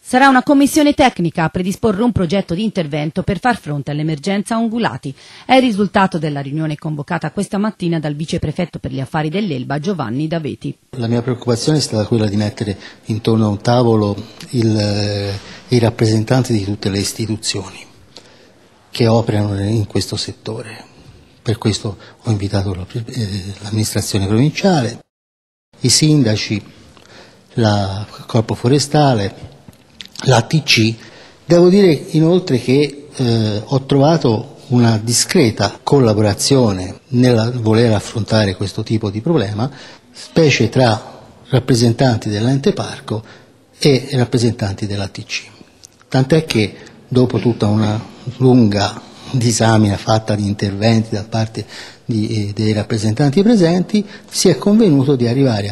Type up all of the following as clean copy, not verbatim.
Sarà una commissione tecnica a predisporre un progetto di intervento per far fronte all'emergenza ungulati. È il risultato della riunione convocata questa mattina dal viceprefetto per gli affari dell'Elba Giovanni Daveti. La mia preoccupazione è stata quella di mettere intorno a un tavolo i rappresentanti di tutte le istituzioni che operano in questo settore. Per questo ho invitato l'amministrazione provinciale, i sindaci, il Corpo Forestale, l'ATC. Devo dire inoltre che ho trovato una discreta collaborazione nel voler affrontare questo tipo di problema, specie tra rappresentanti dell'ente parco e rappresentanti dell'ATC. Tant'è che dopo tutta una lunga disamina fatta di interventi da parte dei rappresentanti presenti, si è convenuto di arrivare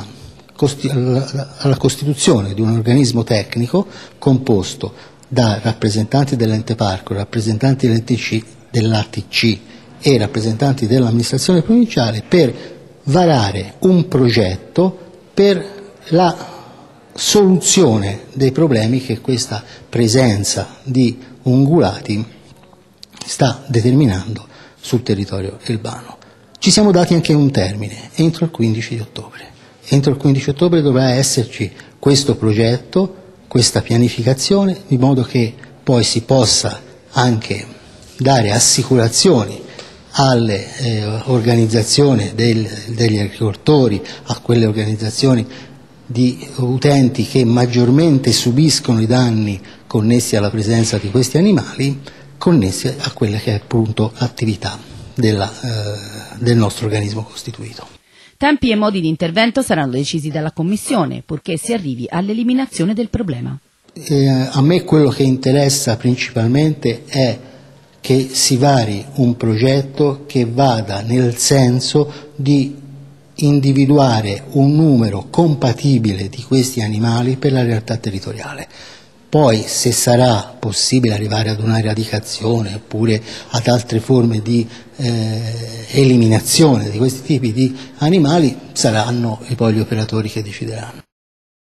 alla costituzione di un organismo tecnico composto da rappresentanti dell'ente parco, rappresentanti dell'ATC e rappresentanti dell'amministrazione provinciale per varare un progetto per la soluzione dei problemi che questa presenza di ungulati sta determinando sul territorio elbano. Ci siamo dati anche un termine, entro il 15 di ottobre. Entro il 15 ottobre dovrà esserci questo progetto, questa pianificazione, di modo che poi si possa anche dare assicurazioni alle organizzazioni degli agricoltori, a quelle organizzazioni di utenti che maggiormente subiscono i danni connessi alla presenza di questi animali, connessi a quella che è appunto l'attività del nostro organismo costituito. Tempi e modi di intervento saranno decisi dalla Commissione, purché si arrivi all'eliminazione del problema. A me quello che interessa principalmente è che si vari un progetto che vada nel senso di individuare un numero compatibile di questi animali per la realtà territoriale. Poi, se sarà possibile arrivare ad una eradicazione oppure ad altre forme di eliminazione di questi tipi di animali, saranno poi gli operatori che decideranno.